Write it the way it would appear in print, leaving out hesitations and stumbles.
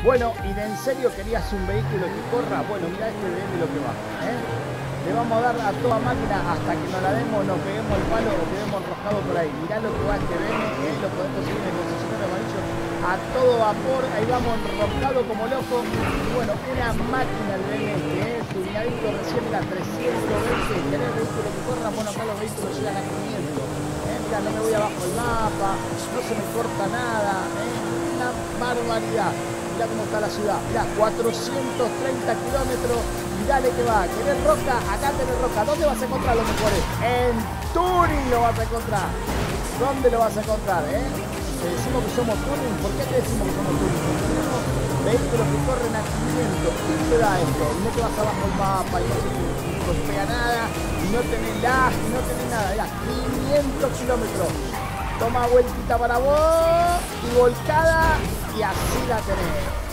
Bueno, y de en serio querías un vehículo que corra. Bueno, mira este BM lo que va. Le vamos a dar a toda máquina hasta que nos la demos, nos peguemos el palo o quedemos enroscados por ahí. Mirá lo que va este BM, lo podés conseguir en el concesionario amarillo a todo vapor. Ahí vamos enroscados como locos. Y bueno, una máquina el BM este, tuneadito recién la 320. ¿Querés vehículo que corra? Bueno, acá los vehículos llegan a 500. Mirá, no me voy abajo el mapa, no se me corta nada. Una barbaridad. Mirá cómo está la ciudad, mirá, 430 kilómetros y dale que va. ¿Querés roca? Acá tenés roca. ¿Dónde vas a encontrar los mejores? En Turing lo vas a encontrar. ¿Dónde lo vas a encontrar? Te decimos que somos Turing. ¿Por qué te decimos que somos Turing? Porque tenemos vehículos que corren a 500. ¿Qué te da esto? Y no te vas abajo el mapa y no se te golpea nada y no tenés lag y no tenés nada. Mirá, 500 kilómetros. Toma vueltita para vos y volcada y así la tenés.